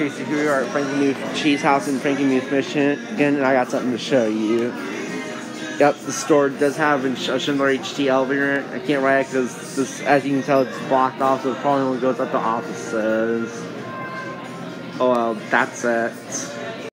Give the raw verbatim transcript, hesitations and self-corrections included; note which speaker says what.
Speaker 1: Casey, here we are at Frankenmuth Cheese House in Frankenmuth, Michigan, and I got something to show you. Yep, the store does have a Schindler H T elevator in it. I can't ride it because, this, as you can tell, it's blocked off, so it probably only goes up to offices. Oh well, that's it.